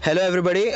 Hello everybody.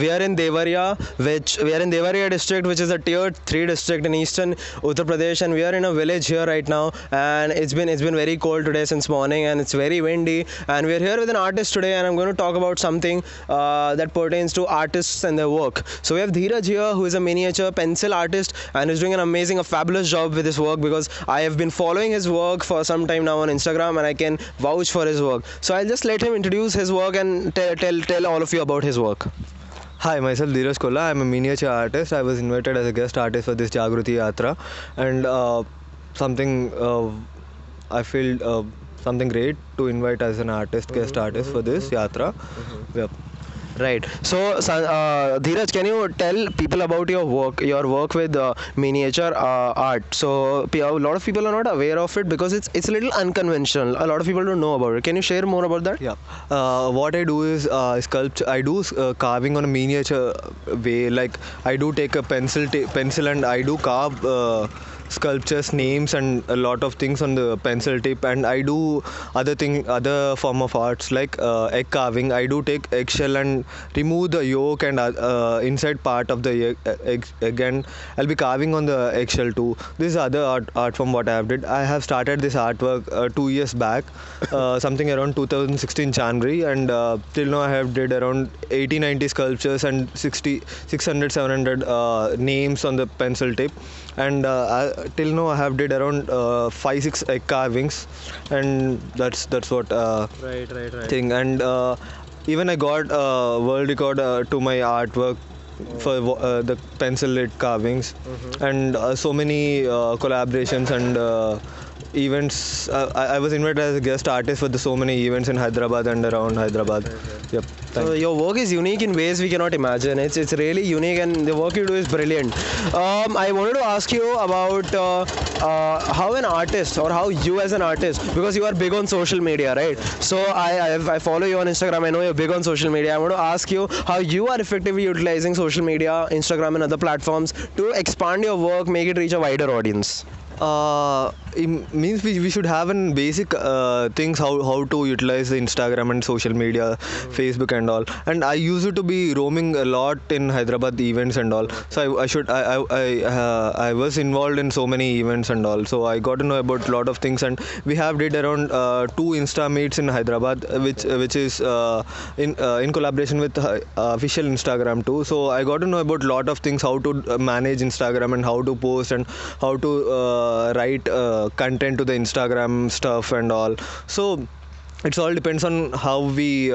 We are in Devariya district, which is a tier 3 district in eastern Uttar Pradesh, and we are in a village here right now. And it's been very cold today since morning, and it's very windy. And we are here with an artist today, and I'm going to talk about something that pertains to artists and their work. So we have Dheeraj here, who is a miniature pencil artist, and is doing an amazing, a fabulous job with his work because I have been following his work for some time now on Instagram, and I can vouch for his work. So I'll just let him introduce his work and tell all of you about his work. Hi, myself Dheeraj Kolla. I'm a miniature artist. I was invited as a guest artist for this Jagruti Yatra, and something I feel something great to invite as an artist, guest artist for this Yatra. Yep. Right. So, Dheeraj, can you tell people about your work with miniature art? So, a lot of people are not aware of it because it's a little unconventional. A lot of people don't know about it. Can you share more about that? Yeah. What I do is sculpture. I do carving on a miniature way. Like I do take a pencil and I do carve. Sculptures names and a lot of things on the pencil tip, and I do other form of arts like egg carving. I do take eggshell and remove the yolk and inside part of the egg, and I'll be carving on the eggshell too. This is other art from what I have did. I have started this artwork 2 years back, something around 2016 January, and till now I have did around 80-90 sculptures and 600-700 names on the pencil tip, and till now I have did around 5-6 egg carvings, and that's what Right. thing. And even I got world record to my artwork for the pencil lid carvings, and so many collaborations and events. I was invited as a guest artist for so many events in Hyderabad and around Hyderabad. Yep. So your work is unique in ways we cannot imagine. It's really unique, and the work you do is brilliant. I wanted to ask you about how an artist, or how you as an artist, because you are big on social media, right? So I follow you on Instagram. I know you're big on social media. I want to ask you how you are effectively utilizing social media, Instagram, and other platforms to expand your work, make it reach a wider audience. It means we should have an basic things how to utilize the Instagram and social media, Facebook and all. And I used to be roaming a lot in Hyderabad events and all. So I was involved in so many events and all. So I got to know about a lot of things, and we have did around 2 Insta meets in Hyderabad, which is in collaboration with official Instagram too. So I got to know about a lot of things, how to manage Instagram and how to post and how to write content to the Instagram stuff and all. So it's all depends on how we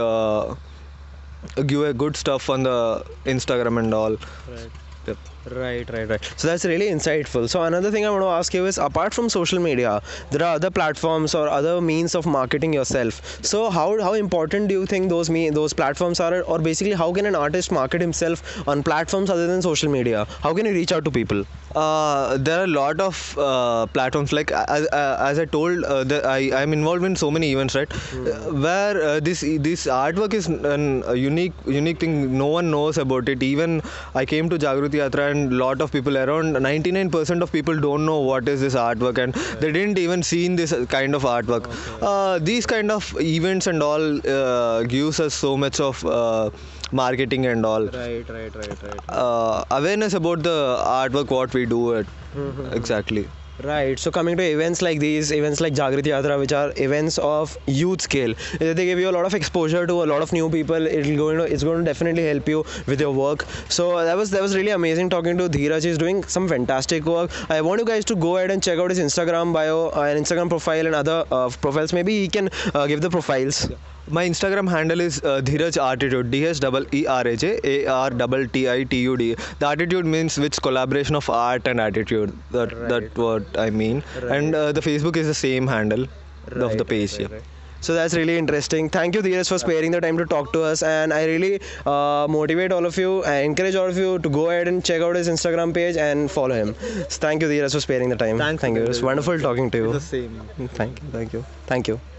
give a good stuff on the Instagram and all. Right. Yep. Right. So that's really insightful. So another thing I want to ask you is, apart from social media, there are other platforms or other means of marketing yourself. So how important do you think those platforms are, or basically how can an artist market himself on platforms other than social media? How can he reach out to people? There are a lot of platforms, like as I told, I am involved in so many events, right? Where this artwork is a unique thing. No one knows about it. Even I came to Jagruti Yatra, and lot of people, around 99% of people don't know what is this artwork, and they didn't even seen this kind of artwork. These kind of events and all gives us so much of marketing and all. Right. Awareness about the artwork, what we do it exactly. Right. So coming to events like these, events like Jagriti Yatra, which are events of youth scale, they give you a lot of exposure to a lot of new people. It's going to definitely help you with your work. So that was really amazing talking to Dheeraj. He's doing some fantastic work. I want you guys to go ahead and check out his Instagram bio and Instagram profile and other profiles. Maybe he can give the profiles. My Instagram handle is Dheeraj Attitude, DHEERAJ ARTTITUD. The attitude means which collaboration of art and attitude. That what I mean. Right. And the Facebook is the same handle of the page. Yeah. So that's really interesting. Thank you, Dheeraj, for sparing the time to talk to us. And I really motivate all of you, I encourage all of you to go ahead and check out his Instagram page and follow him. So thank you, Dheeraj, for sparing the time. Thank you. you. It's wonderful talking to you. The same. Thank you.